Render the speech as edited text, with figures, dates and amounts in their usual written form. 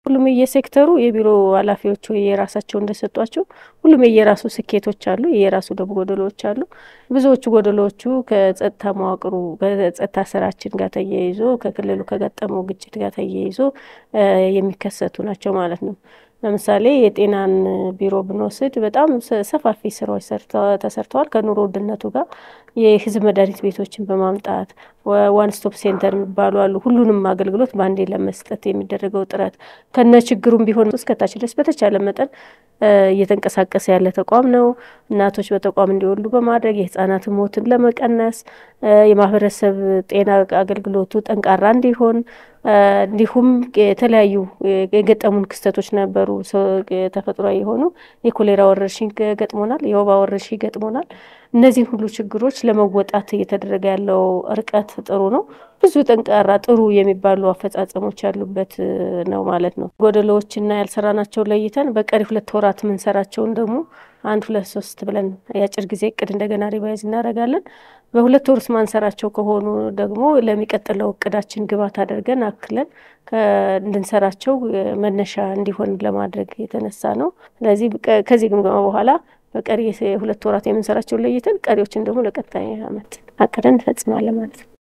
ሁሉም የሴክተሩ የቢሮ ኃላፊዎቹ የራሳቸው እንደሰጧቸው ሁሉም የራሱ ስኬቶች አሉ የራሱ ደግሞ ጎደሎች አሉ ብዙዎቹ ጎደሎቹ ከጸጥታ መዋቅሩ በጸጥታ ስራችን ጋር ተያይዞ ከክልሉ ከገጠመው ግጭት ጋር ተያይዞ የሚከሰቱ ናቸው ማለት ነው ለምሳሌ የጤናን ቢሮ ብንወስድ በጣም ሰፋፊ ስራዎች ተሰርተዋል ከኑሮ ውድነቱ ጋር የህዝብ መድኃኒት ቤቶችን በማምጣት ዋን ስቶፕ ሴንተር የሚባሉ አሉ ሁሉንም አገልግሎት ባንዴ ለመስጠት የሚደረገው ጥረት ከነ ችግሩም ቢሆን እስከታች ድረስ በተቻለ መጠን እየተንቀሳቀሰ ያለ ተቋም ነው እናቶች በተቋም እንዲወልዱ በማድረግ የህፃናት ሞትን ለመቀነስ የማህበረሰብ ጤና አገልግሎቱ ጠንካራ እንዲሆን እንዲሁም የተለያዩ የገጠሙን ክስተቶች ነበሩ ተፈጥሯዊ የሆኑ የኮሌራ ወረርሽኝ ገጥሞናል የወባ ወረርሽኝ ገጥሞናል እነዚህ ሁሉ ችግሮች ለመወጣት እየተደረገ ያለው ርቀት ጥሩ ነው ብዙ ጠንካራ ጥሩ የሚባሉ አፈጻጸሞች ያሉበት ነው ማለት ነው ጎደሎችና ያልሰራናቸው ለይተን በቀሪ 2 ወራት ምን ሰራቸው ደግሞ 1 2 3 ብለን ያጭር ጊዜ እቅድ እንደገና ሪቫይዝ እናደርጋለን በሁለት ወርስ ማንሰራቸው ከሆኑ ደግሞ ለሚቀጥለው እቅዳችን ግባት አድርገን አክለን እንድንሰራቸው መነሻ እንዲሆን ለማድረግ የተነሳ ነው ስለዚህ ከዚህ ግምገማ በኋላ በቀሪ 2 ወራት የምንሰራቸው ለይተን ቀሪዎችን ደግሞ ለቀጣይ አመት አቅደን ፈጽማለን ማለት ነው